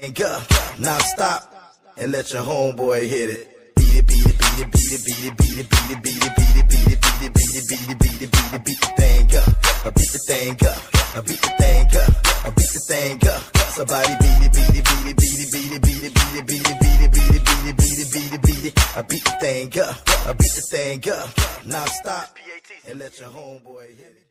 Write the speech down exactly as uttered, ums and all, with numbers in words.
Go, now stop and let your homeboy hit it. Beat it, beat it, beat it, beat it, beat it, beat it, beat it, beat it, beat it, beat it, beat it, beat it, beat it, beat it, beat it, beat the thing up. I beat the thing up. I beat the thing up. I beat the thing up. Somebody beat it, beat it, beat it, beat it, beat it, beat it, beat it, beat it, beat it, beat it, beat it, beat it, beat it, beat it. I beat the thing up. I beat the thing up. Now stop and let your homeboy hit it.